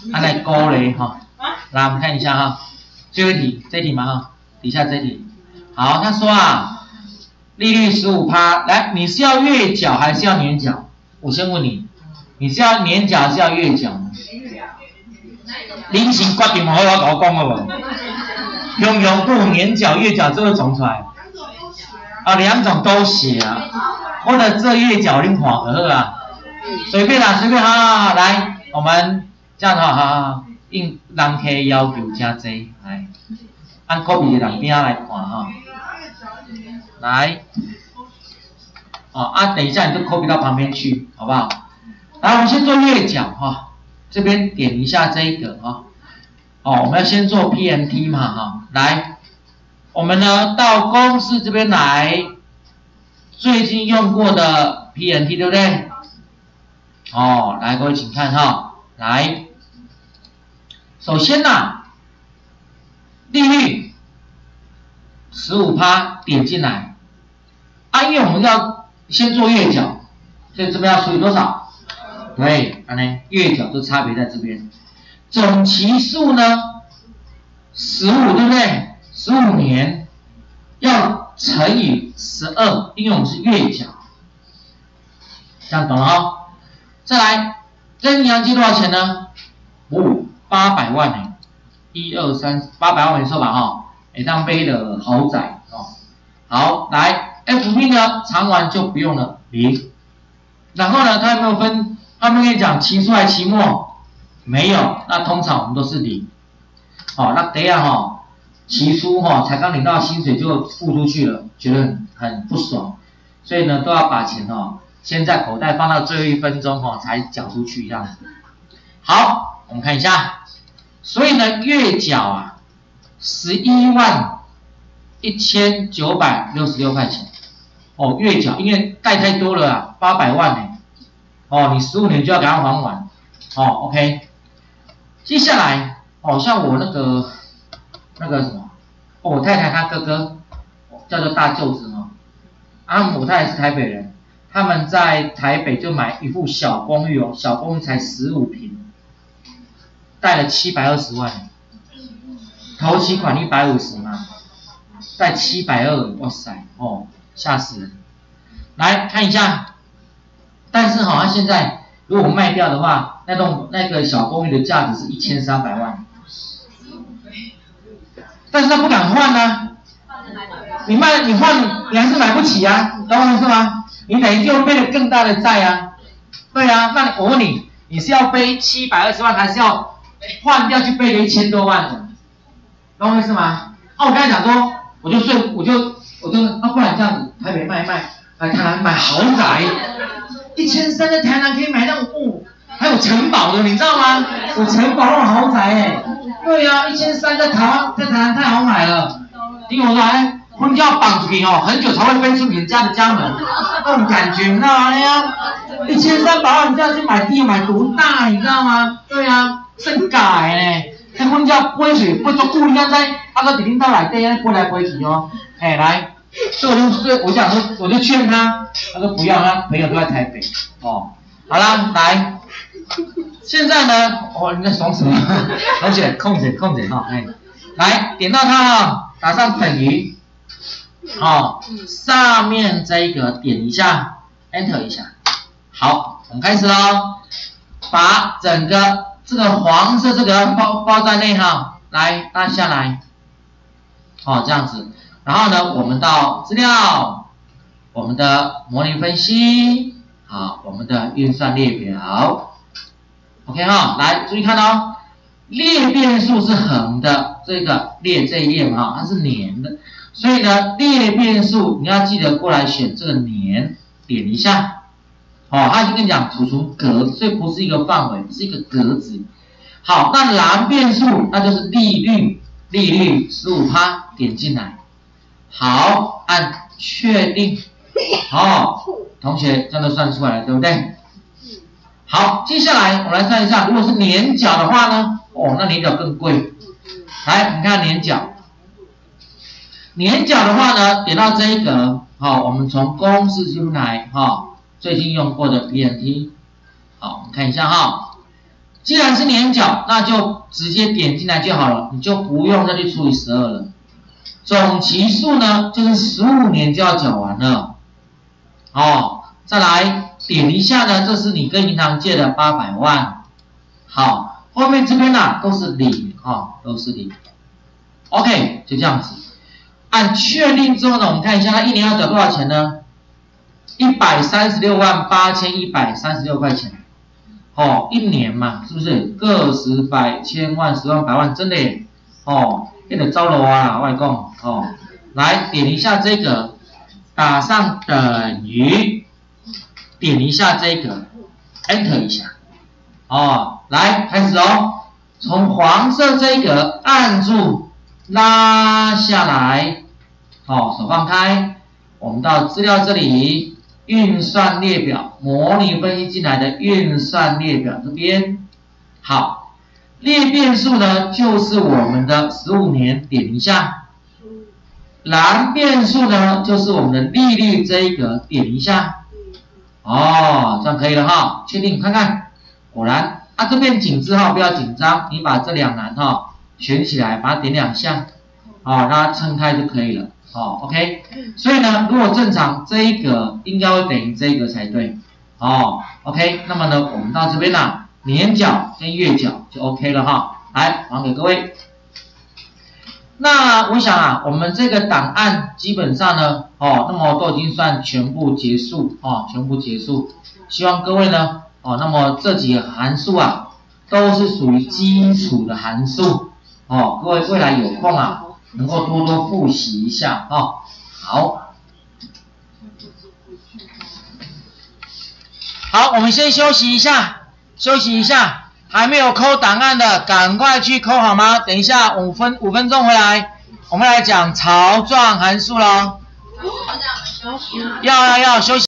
来勾勒哈。来，我们看一下哈，最后一题，这一题嘛哈，底下这一题。好，他说啊，利率15%，来，你是要月缴还是要年缴？我先问你，你是要年缴还是要月缴呢？您先决定好，我跟我讲好不？用用不年缴、月缴，这个总出来。啊，两种都写啊，或者这月缴另看好啊，随便啦，随便哈。来，我们这样哈，应人客要求加济，来，按 copy 的人边来看哈。来，等一下你就 copy 到旁边去，好不好？来，我们先做月缴哈，这边点一下这一个哈。我们要先做 PMT 嘛哈，来，我们呢到公式这边来，最近用过的 PMT 对不对？来各位请看哈，来，首先利率15%点进来，因为我们要先做月缴，所以这边要除以多少？对，月缴就差别在这边。总期数呢，15对不对？15年要乘以12，因为我们是月缴，这样懂了哦。再来，这银行借多少钱呢？800万呢，1、2、3，800万没错吧？哈，当杯的豪宅哦。好，来 FP 呢，偿完就不用了，0。然后呢，他有没有分？他们跟你讲期初还期末？没有，那通常我们都是0。那等一下期初才刚领到薪水就付出去了，觉得很不爽，所以呢都要把钱先在口袋放到最后1分钟才缴出去这样子。好，我们看一下，所以呢月缴111966块钱月缴，因为贷太多了800万呢你15年就要给他还完OK。接下来像我那个什么我太太她哥哥叫做大舅子我太太是台北人，他们在台北就买一户小公寓小公寓才15坪，贷了720万，头期款150嘛，贷720，哇塞吓死人。来看一下，但是他现在如果卖掉的话，那个小公寓的价值是1300万，但是他不敢换你换你还是买不起懂我意思吗？你等于就背了更大的债对那我问你，你是要背720万，还是要换掉去背个1000多万的？懂我意思吗？我刚才讲说，我就不然这样子，台北卖，来台南买豪宅，1300在台南可以买那种还有城堡的，你知道吗？有城堡那种豪宅对1300在台南太好买了。听我说婚就要绑出去很久才会飞出你家的家门，那种感觉你知道吗？1300万你这样去买地买多大，你知道吗？对真假的那婚就要飞水，不做固定在个顶到内底飞来飞去来，所以我就劝他说不要，他朋友都在台北好啦，来，现在呢你在爽什么？同学空姐来点到它打上等于上面这个点一下 Enter 一下。好，我们开始咯，把整个这个黄色这个包在内来拉下来这样子。然后呢我们到资料，我们的模拟分析，我们的运算列表 OK 来注意看列变数是横的，这个列这一列嘛它是年的，所以呢列变数你要记得过来选这个年，点一下他已经跟你讲储存格，所以不是一个范围，是一个格子。好，那蓝变数那就是利率15%，点进来。好，按确定。同学真的算出来了，对不对？好，接下来我们来看一下，如果是年缴的话呢那年缴更贵。来，我们看年缴。年缴的话呢，点到这一格，我们从公式进来最近用过的 PMT， 我们看一下既然是年缴，那就直接点进来就好了，你就不用再去除以12了。总期数呢，就是15年就要缴完了。哦，再来点一下呢，这是你跟银行借的800万。好，后面这边呢都是零啊，都是零。OK， 就这样子。按确定之后呢，我们看一下它一年要缴多少钱呢？1368136块钱。哦，一年嘛，是不是？个十百千万十万百万，真的耶！哦，变得糟了啊，外公哦。来点一下这个，打上等于，点一下这个 ，Enter 一下。哦，来开始哦，从黄色这个按住拉下来，哦，手放开，我们到资料这里。运算列表，模拟分析进来的运算列表这边，好，列变数呢就是我们的15年，点一下，蓝变数呢就是我们的利率这一格，点一下，哦，这样可以了哈，确定看看，果然，这边井字号不要紧张，你把这两栏选起来，把它点2下，让它撑开就可以了。OK， 所以呢，如果正常这一个应该会等于这一个才对。OK， 那么呢，我们到这边年缴跟月缴就 OK 了哈。来，还给各位。那我想我们这个档案基本上呢，那么都已经算全部结束全部结束。希望各位呢，那么这几个函数都是属于基础的函数各位未来有空能够多多复习一下好，我们先休息一下，还没有扣档案的，赶快去扣好吗？等一下5分钟回来，我们来讲槽状函数咯。要休息。